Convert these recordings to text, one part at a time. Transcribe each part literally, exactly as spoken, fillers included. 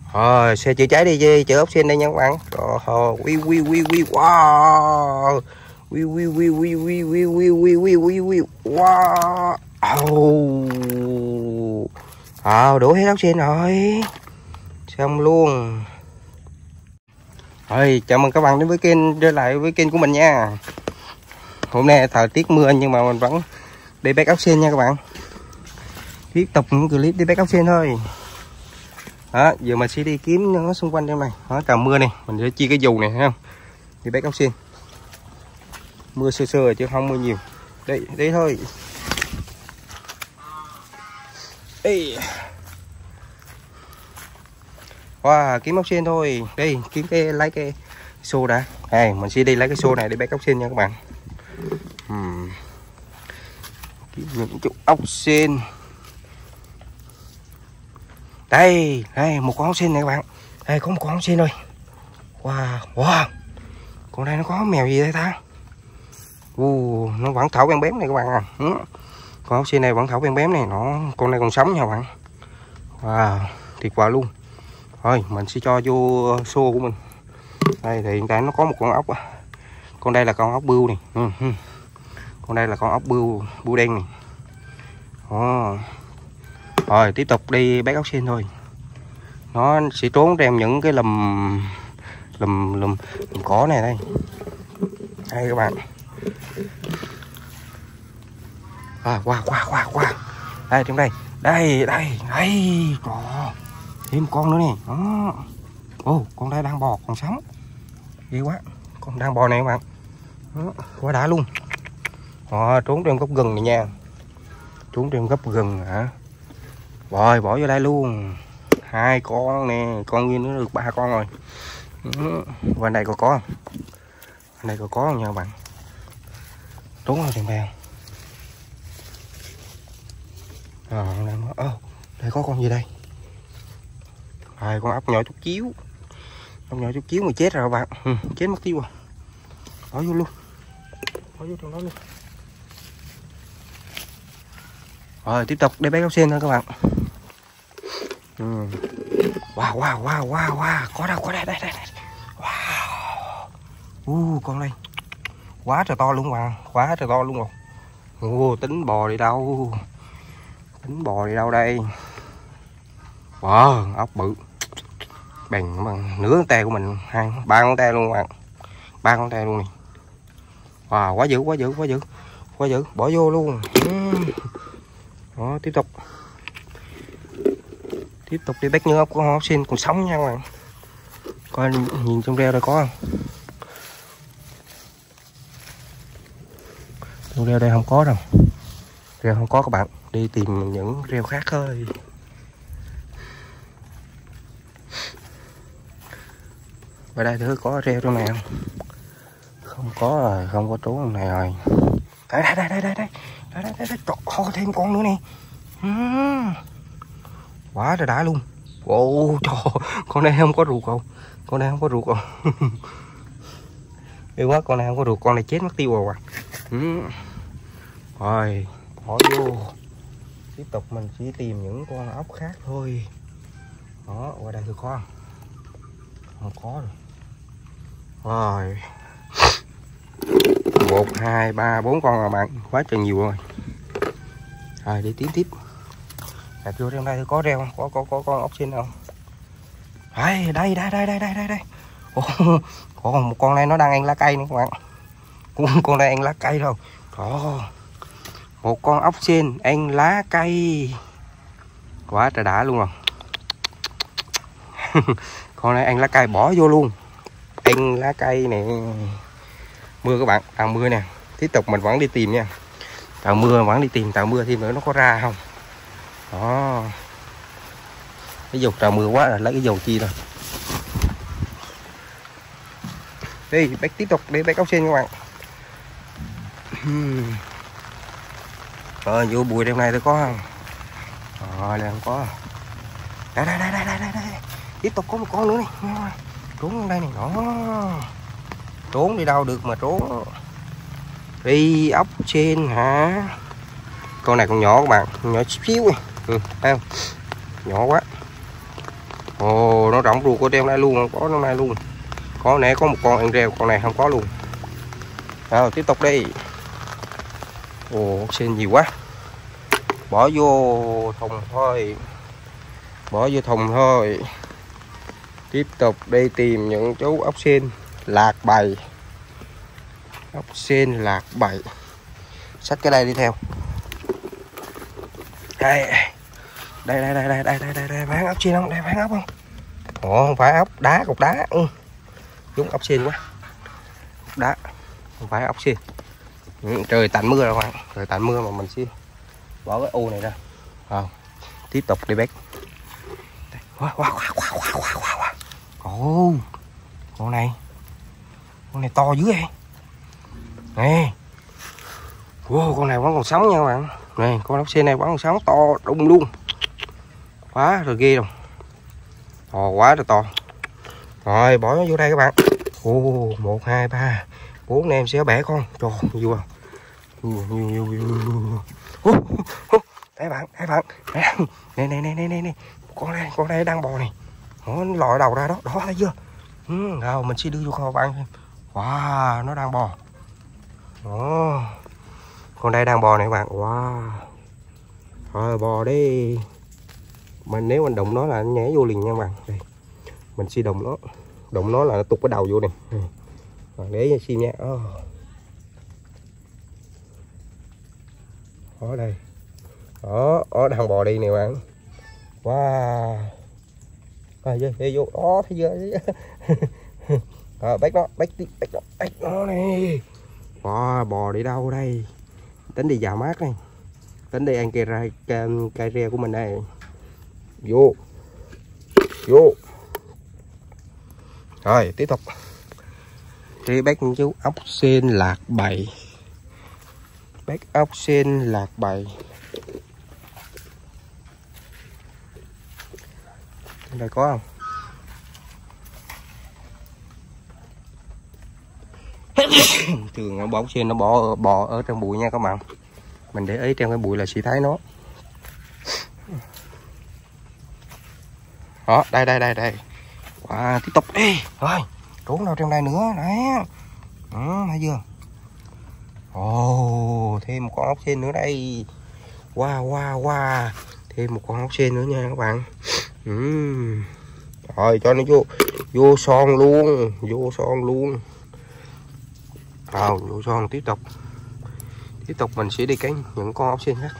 Rồi xe chữa cháy đi gì chữa ốc xin đây nha các bạn. Rồi quy quy quy quy wow quy quy quy quy quy quy quy quy quy quy quy wow oh. Đổ hết ốc xin rồi, xong luôn. Rồi chào mừng các bạn đến với kênh trở lại với kênh của mình nha. Hôm nay thời tiết mưa nhưng mà mình vẫn đi bắt ốc sên nha các bạn. Tiếp tục những clip đi bắt ốc sên thôi. Đó, giờ mình sẽ đi kiếm nó xung quanh trong này. Đó, tầm mưa này, mình sẽ chia cái dù này thấy không? Đi bắt ốc sên. Mưa sơ sơ chứ không mưa nhiều. Đây, đây thôi. Ê. Wow, kiếm ốc sên thôi. Đây, kiếm cái lấy cái xô đã. Đây, mình sẽ đi lấy cái xô này để bắt ốc sên nha các bạn. Hmm. Kiếm những chút ốc sên. Đây, đây một con ốc sên này các bạn. Đây có một con ốc sên rồi. Wow, wow. Con đây nó có mèo gì đây ta? Uh, nó vẫn thảo bén bém này các bạn à. Ừ. Con ốc sên này vẫn thảo bén bém này, nó con này còn sống nha các bạn. Wow, tuyệt vời luôn. Thôi, mình sẽ cho vô xô của mình. Đây thì hiện tại nó có một con ốc. Con đây là con ốc bươu này. Ừ. Con đây là con ốc bươu, bươu đen này. Đó. Rồi tiếp tục đi bắt ốc sên thôi. Nó sẽ trốn trong những cái lùm lùm lùm, lùm cỏ này đây. Đây các bạn. À, qua qua qua qua. Đây trong đây. Đây đây đây. Trời. Thêm con nữa nè. Đó. Ô, con đây đang bò còn sống. Ghê quá. Con đang bò này các bạn. Đó, quá đã luôn. Đó, trốn trong gốc gừng này nha. Trốn trong gốc gừng hả? Rồi bỏ vô đây luôn. Hai con nè, con nguyên nó được ba con rồi. Ừ. Bên đây có có không? Bên đây có có không nha các bạn? Trốn vào tiền bèo. Rồi, đây, oh, đây có con gì đây? Rồi con ốc nhỏ chút chiếu. Ốc nhỏ chút chiếu mà chết rồi các bạn. Ừ, chết mất tiêu rồi. Bỏ vô luôn. Bỏ vô trong đó luôn. Rồi tiếp tục đi bắt ốc sên thôi các bạn. Ừ. Wow wow wow wow wow, có đâu có đây đây đây. Wow. Uh, con đây. Quá trời to luôn bạn, quá trời to luôn rồi. Uh, tính bò đi đâu? Tính bò đi đâu đây? Wow, ốc bự. Bằng bằng nửa ngón tay của mình, hai ba ngón tay luôn các bạn. Ba ngón tay luôn này. Wow, quá dữ quá dữ quá dữ. Quá dữ, bỏ vô luôn. Đó, tiếp tục. Tiếp tục đi bắt những ốc con ốc sên còn sống nha các bạn. Coi nhìn trong reo đây có không? Trong reo đây không có đâu. Reo không có các bạn. Đi tìm những reo khác thôi. Ở đây thử có reo trong này không? Không có rồi, không có trốn trong này rồi. Đây đây đây đây đây đây. Đây đây đây, đây. Trời, thêm con nữa nè. Uhm. Quá trời đã luôn. Ồ trời, con này không có ruột không? Con này không có ruột không? Yêu quá, con này không có ruột, con này chết mất tiêu rồi. Ừ. Rồi, bỏ vô. Tiếp tục mình chỉ tìm những con ốc khác thôi. Đó, qua đây thử có không? Không có rồi. Rồi. Một, hai, ba, bốn con rồi bạn. Quá trời nhiều rồi. Rồi đi tiếp tiếp. Đặt vô trong đây thử có reo không? Có có có con ốc sên không? Đây đây đây đây đây đây đây đây. Ồ, có một con này nó đang ăn lá cây nữa các bạn. Con con này ăn lá cây đâu. Đó. Một con ốc sên ăn lá cây. Quá trời đã luôn rồi. Con này ăn lá cây bỏ vô luôn. Ăn lá cây nè. Mưa các bạn, tàu mưa nè. Tiếp tục mình vẫn đi tìm nha. Tàu mưa vẫn đi tìm, tàu mưa thêm nữa nó có ra không? Đó. Cái dầu trào mưa quá là lấy cái dầu chi thôi. Đi bắt tiếp tục đi bắt ốc sên các bạn. Hmm. Rồi vô bụi đêm nay tôi có không? Rồi đây không có. Đây đây đây đây đây đây. Tiếp tục có một con nữa này. Trốn đây này đó. Trốn đi đâu được mà trốn. Đi ốc sên hả? Con này còn nhỏ các bạn, nhỏ xíu. Ừ, thấy không? Nhỏ quá. Ồ, Ồ, nó rộng ruột của trong đây luôn, không có trong đây luôn. Có nãy có một con ăn rêu, con này không có luôn. Rồi tiếp tục đi. Ồ, ốc sên nhiều quá. Bỏ vô thùng thôi. Bỏ vô thùng thôi. Tiếp tục đi tìm những chú ốc sên lạc bầy. Ốc sên lạc bầy. Xách cái đây đi theo. Đây. Đây đây đây đây đây đây đây, đây. Bán ốc sên không? Đây bán ốc không? Ồ, không phải ốc đá, cục đá. Ừ. Đúng ốc sên quá. Cục đá. Không phải ốc sên. Ừ, trời tạnh mưa rồi các bạn. Trời tạnh mưa mà mình sẽ bỏ cái u này ra. À, tiếp tục đi bét. Wow, wow, wow, wow, wow, wow, wow. Ồ, con này. Con này to dữ vậy. Nè. Wow, con này vẫn còn sống nha các bạn. Nè, con ốc sên này vẫn còn sống, to đùng luôn. Quá rồi ghê rồi. To quá rồi to. Rồi bỏ nó vô đây các bạn. Ồ, một, hai, ba, bốn anh em sẽ bẻ con. Trời, nhiều không? Nhiều, nhiều, nhiều, nhiều. Ô, ô, đây bạn, đây bạn. Nè, nè, nè, nè, nè, nè. Con này, con này đang bò này. Nó lòi đầu ra đó, đó thấy chưa? Ừ, rồi mình sẽ đưa vô con bạn. Wow, nó đang bò. Đó. Con đây đang bò này các bạn. Wow. Rồi bò đi. Mình nếu mình đụng nó là nó nhảy vô liền nha các bạn. Đây. Mình sẽ đụng nó. Đụng nó là nó tụt cái đầu vô này. Rồi để xin nha. Oh. Ở đây. Đó, đó đang bò đi nè bạn. Wow. À, dê, dê vô. Đó, thấy chưa? Rồi, bắt nó, bắt đi, bắt nó, bắt nó này. Wow, bò đi đâu đây? Tính đi dạo mát này. Tính đi ăn cây rai, cây, cây reo của mình đây. Vô. Vô. Rồi, tiếp tục. Đi bắt những chú ốc sên lạc bầy. Bắt ốc sên lạc bầy. Đây có không? Thường nó bò ốc sên nó bò bò ở trong bụi nha các bạn. Mình để ý trong cái bụi là sẽ thấy nó. Đó, đây đây đây đây. Wow, tiếp tục đi. Rồi, trốn đâu trong đây nữa nè. Ừ, thấy chưa? Ồ, thêm một con ốc sên nữa đây. Wow, wow, wow. Thêm một con ốc sên nữa nha các bạn. Ừ. Rồi, cho nó vô vô son luôn, vô son luôn. Rồi, vô son tiếp tục. Tiếp tục mình sẽ đi cánh những con ốc sên khác.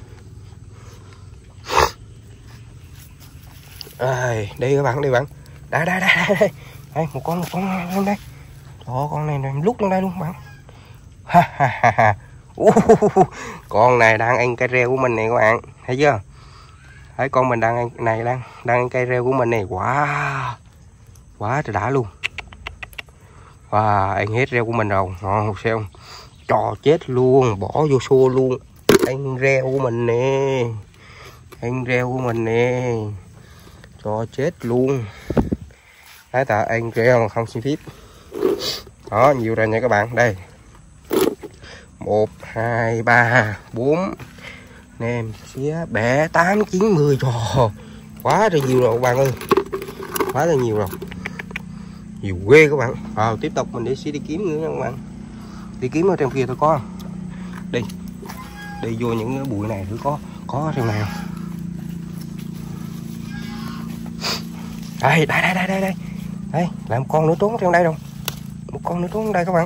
Đây, đây các bạn, đây bạn. Đây đây đây đây. Đây, đây một con một con trong đây. Đó, con này này lúc trong đây luôn các bạn. Ha ha ha ha. Uh, con này đang ăn cây reo của mình này các bạn, thấy chưa? Thấy con mình đang ăn này đang đang ăn cây reo của mình này. Wow. Quá trời đã luôn. Wow, ăn hết reo của mình rồi. Ngon sao? Trò chết luôn, bỏ vô xô luôn. Ăn reo của mình nè. Ăn reo của mình nè. Cho chết luôn. Đấy ta ăn reo mà không xin phép. Đó, nhiều rồi nha các bạn. Đây. Một, hai, ba, bốn. Nem xía bẻ tám, chín, mười. Trời. Quá là nhiều rồi các bạn ơi. Quá là nhiều rồi. Nhiều ghê các bạn. À, tiếp tục mình để sẽ đi kiếm nữa nha các bạn. Đi kiếm ở trong kia tôi có. Đi. Đi vô những cái bụi này thử có có ở trong này không? Đây, đây, đây, đây, đây, đây. Đây, làm con nữa trốn trong đây đâu. Một con nữa trốn trong đây các bạn.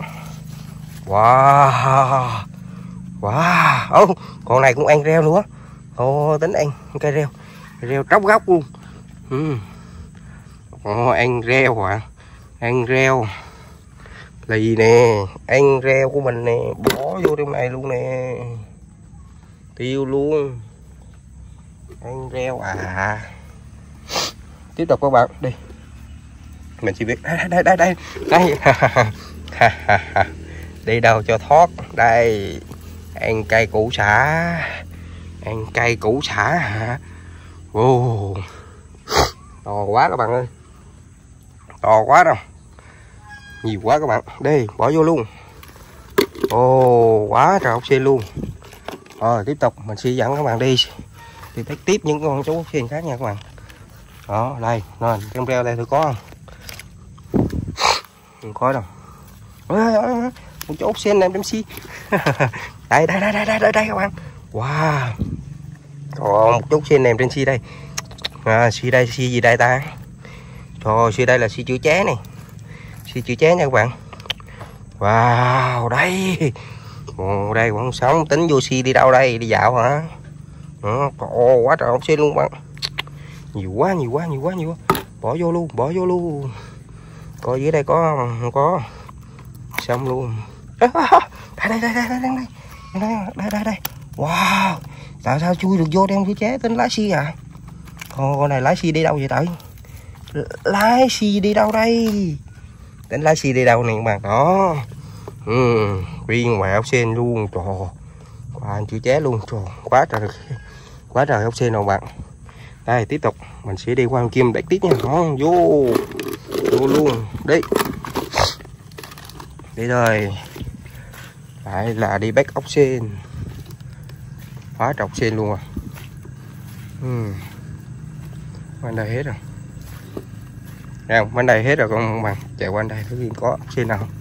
Wow. Wow. Oh, con này cũng ăn reo nữa. Ồ, oh, tính ăn cây reo. Reo tróc góc luôn. Ừ. Ồ, oh, ăn reo hả? Ăn reo. Là gì nè? Ăn reo của mình nè. Bỏ vô trong này luôn nè. Tiêu luôn. Ăn reo à. Tiếp tục các bạn đi. Mình chỉ biết đây đây đây đây đây. Đi đâu cho thoát. Đây. Ăn cây củ xả. Ăn cây củ xả hả? Wow. To quá các bạn ơi. To quá đâu. Nhiều quá các bạn. Đi bỏ vô luôn. Ồ, quá trời ốc sên luôn. Rồi tiếp tục mình sẽ dẫn các bạn đi. Thì bắt tiếp những con chú ốc sên khác nha các bạn. Đó, đây, rồi, trong reo đây tôi có không? Không có đâu. Một chỗ ốc sen này em xi. Đây, đây, đây, đây, đây, đây, đây các bạn. Wow. Ồ, một chút xi nèm trên xi đây. À, xi đây, xi gì đây ta? Trời, xi đây là xi chữa cháy này. Xi chữa cháy nha các bạn. Wow, đây. Ồ, đây khoảng sáu tính vô xi đi đâu đây? Đi dạo hả? Ồ, quá trời ốc sen luôn bạn. Nhiều quá, nhiều quá, nhiều quá, nhiều quá. Bỏ vô luôn, bỏ vô luôn. Coi dưới đây có không? Có. Xong luôn. Đây, đây, đây, đây, đây, đây, đây, đây, đây, đây. Wow. Tại sao chui được vô đem chữa cháy tính lái xi à? Con này lái xi đi đâu vậy trời? Lái xi đi đâu đây? Tính lái xi đi đâu nè các bạn? Đó. Ừ, viên ngoài ốc sen luôn. Trời. Qua anh chữa cháy luôn. Trời, quá trời. Quá trời ốc sen rồi bạn. Đây tiếp tục mình sẽ đi qua bên kia đẩy tiếp nha. Đó, vô. Vô luôn. Đi. Đi rồi. Lại là đi bắt ốc sen. Quá trời ốc sen luôn à. Ừ. Bên đây hết rồi. Thấy không? Bên đây hết rồi con bạn. Chạy qua bên đây có có ốc sen nào không?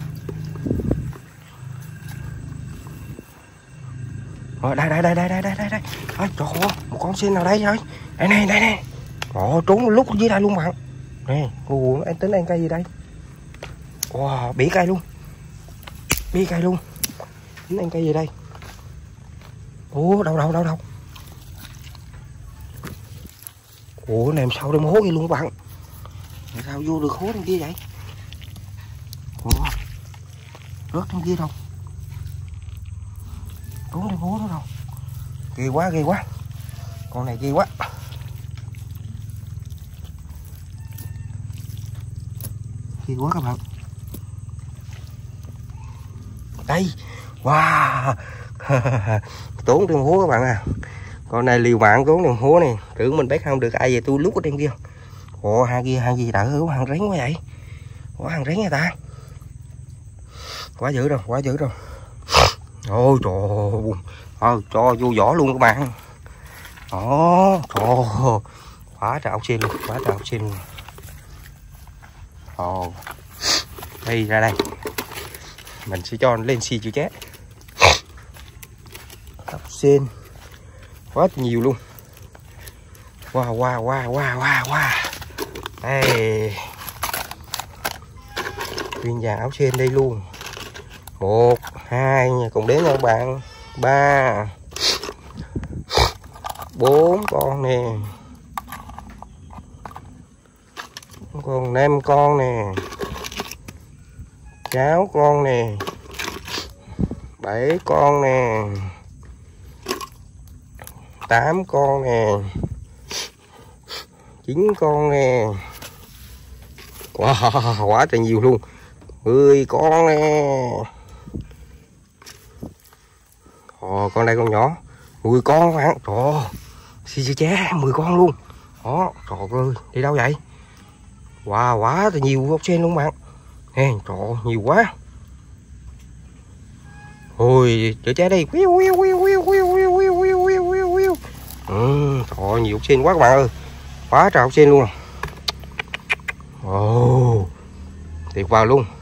Rồi, đây đây đây đây đây đây đây đây. Ôi, trời ơi, một con sen nào đây rồi. Đây này, đây này. Ồ, trốn lúc dưới đây luôn bạn. Nè, ồ, anh tính ăn cây gì đây? Wow, bỉ cây luôn. Bỉ cây luôn. Tính ăn cây gì đây? Ủa, đâu đâu đâu đâu. Ủa, nằm sau đây hố kia luôn các bạn. Tại sao vô được hố trong kia vậy? Ủa, rớt trong kia đâu? Trốn trong hố đó đâu? Ghê quá, ghê quá. Con này ghê quá. Ghê quá các bạn. Đây. Wow. Trốn trong hố các bạn à. Con này liều mạng trốn trong hố này. Tưởng mình bắt không được ai về tôi lúc ở trên kia. Ồ, hai kia, hai gì đỡ hàng rén quá vậy? Quá hàng rén nha ta. Quá dữ rồi, quá dữ rồi. Ôi trời ơi. Ờ, cho vô vỏ luôn các bạn. Đó, trời. Quá trời ốc sen luôn, quá trời ốc sen luôn. Ồ. Đây ra đây. Mình sẽ cho lên xi chữ cháy. Ốc sen. Quá nhiều luôn. Wow, wow, wow, wow, wow, wow. Đây. Viên vàng ốc sen đây luôn. Một, hai, cùng đếm nha các bạn. Ba, bốn con nè. Còn năm con nè. Sáu con nè. Bảy con nè. Tám con nè. Chín con nè. Wow, quá trời nhiều luôn. Mười con nè. Ồ, con đây con nhỏ. Mười con các bạn. Trời, xì xì ché mười con luôn. Đó, trời ơi, đi đâu vậy? Wow, quá trời nhiều ốc sen luôn bạn. Nè, trời, nhiều quá. Ôi, chữa cháy đi. Ừ, trời, nhiều ốc sen quá các bạn ơi. Quá trời ốc sen luôn. Ồ, tuyệt vời luôn.